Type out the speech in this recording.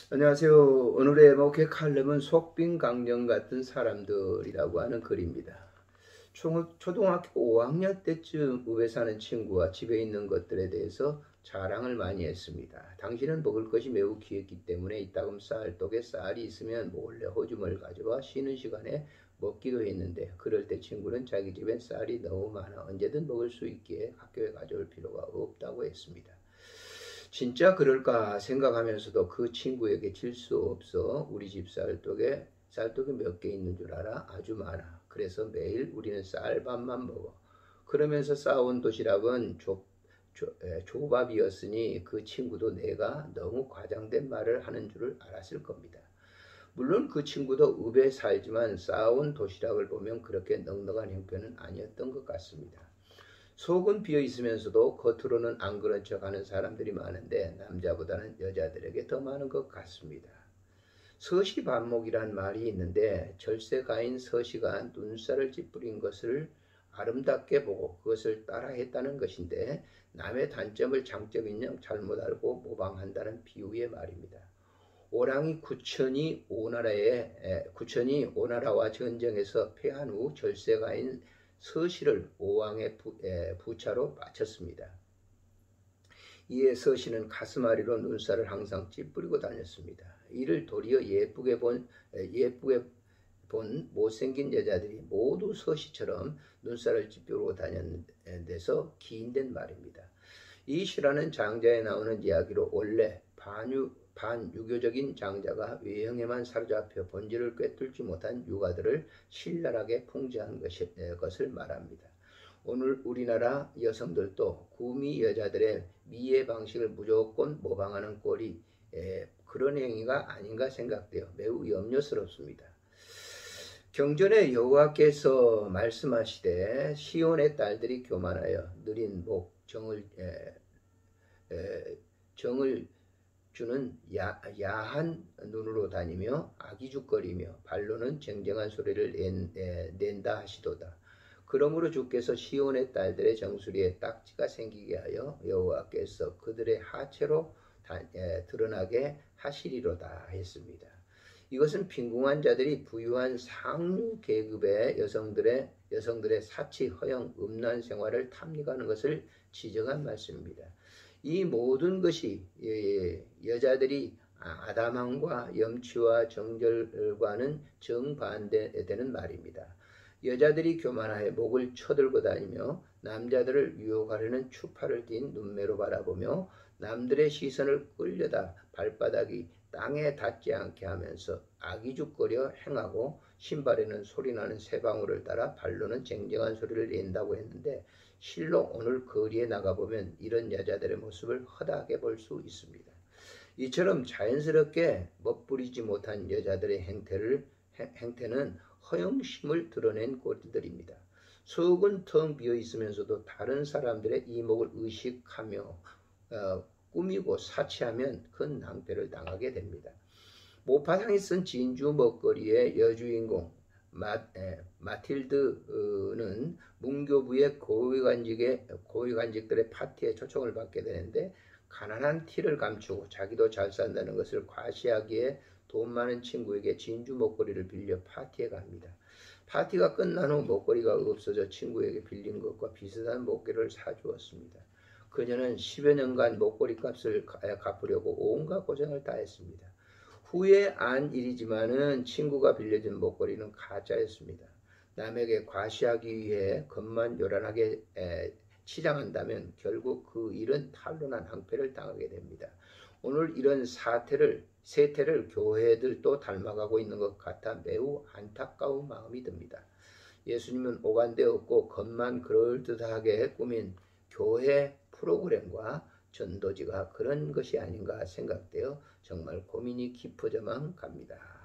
안녕하세요. 오늘의 목회 칼럼은 속빈 강령 같은 사람들이라고 하는 글입니다. 초등학교 5학년 때쯤 읍에 사는 친구와 집에 있는 것들에 대해서 자랑을 많이 했습니다. 당신은 먹을 것이 매우 귀했기 때문에 이따금 쌀독에 쌀이 있으면 몰래 호주머니를 가져와 쉬는 시간에 먹기도 했는데, 그럴 때 친구는 자기 집엔 쌀이 너무 많아 언제든 먹을 수 있기에 학교에 가져올 필요가 없다고 했습니다. 진짜 그럴까 생각하면서도 그 친구에게 질 수 없어. 우리 집 쌀떡이 몇 개 있는 줄 알아? 아주 많아. 그래서 매일 우리는 쌀밥만 먹어. 그러면서 싸온 도시락은 조밥이었으니 그 친구도 내가 너무 과장된 말을 하는 줄을 알았을 겁니다. 물론 그 친구도 읍에 살지만 싸온 도시락을 보면 그렇게 넉넉한 형편은 아니었던 것 같습니다. 속은 비어 있으면서도 겉으로는 안 그런 척하는 사람들이 많은데 남자보다는 여자들에게 더 많은 것 같습니다. 서시반목이란 말이 있는데, 절세가인 서시가 눈살을 찌푸린 것을 아름답게 보고 그것을 따라했다는 것인데, 남의 단점을 장점인 양 잘못 알고 모방한다는 비유의 말입니다. 오랑이 구천이 오나라와 전쟁에서 패한 후 절세가인 서시를 오왕의 부차로 바쳤습니다. 이에 서시는 가슴앓이로 눈살을 항상 찌푸리고 다녔습니다. 이를 도리어 예쁘게 본 못생긴 여자들이 모두 서시처럼 눈살을 찌푸리고 다녔는 데서 기인된 말입니다. 이 시라는 장자에 나오는 이야기로 원래 반유교적인 장자가 외형에만 사로잡혀 본질을 꿰뚫지 못한 유가들을 신랄하게 풍자한 것을 말합니다. 오늘 우리나라 여성들도 구미 여자들의 미의 방식을 무조건 모방하는 꼴이 그런 행위가 아닌가 생각되어 매우 염려스럽습니다. 경전에 여호와께서 말씀하시되 시온의 딸들이 교만하여 느린 목 정을 주는 야한 눈으로 다니며 아기죽거리며 발로는 쟁쟁한 소리를 낸다 하시도다. 그러므로 주께서 시온의 딸들의 정수리에 딱지가 생기게 하여 여호와께서 그들의 하체로 드러나게 하시리로다 했습니다. 이것은 빈궁한 자들이 부유한 상류 계급의 여성들의 사치, 허영, 음란 생활을 탐닉하는 것을 지적한 말씀입니다. 이 모든 것이 여자들이 아담함과 염치와 정절과는 정반대되는 말입니다. 여자들이 교만하여 목을 쳐들고 다니며 남자들을 유혹하려는 추파를 띤 눈매로 바라보며 남들의 시선을 끌려다 발바닥이 땅에 닿지 않게 하면서 아기죽거려 행하고 신발에는 소리나는 쇠방울을 따라 발로는 쟁쟁한 소리를 낸다고 했는데, 실로 오늘 거리에 나가보면 이런 여자들의 모습을 허다하게 볼 수 있습니다. 이처럼 자연스럽게 멋부리지 못한 여자들의 행태는 허영심을 드러낸 꼴들입니다. 속은 텅 비어 있으면서도 다른 사람들의 이목을 의식하며 꾸미고 사치하면 큰 낭패를 당하게 됩니다. 모파상이 쓴 진주 먹거리의 여주인공 마틸드는 문교부의 고위관직들의 파티에 초청을 받게 되는데, 가난한 티를 감추고 자기도 잘 산다는 것을 과시하기에 돈 많은 친구에게 진주 먹거리를 빌려 파티에 갑니다. 파티가 끝난 후 먹거리가 없어져 친구에게 빌린 것과 비슷한 먹거리를 사주었습니다. 그녀는 10여 년간 먹거리 값을 갚으려고 온갖 고생을 다했습니다. 후에 안 일이지만은 친구가 빌려준 먹거리는 가짜였습니다. 남에게 과시하기 위해 겉만 요란하게 치장한다면 결국 그 일은 탄로난 낭패를 당하게 됩니다. 오늘 이런 세태를 교회들도 닮아가고 있는 것 같아 매우 안타까운 마음이 듭니다. 예수님은 오간데 없고 겉만 그럴듯하게 꾸민 교회 프로그램과 전도지가 그런 것이 아닌가 생각되어 정말 고민이 깊어져만 갑니다.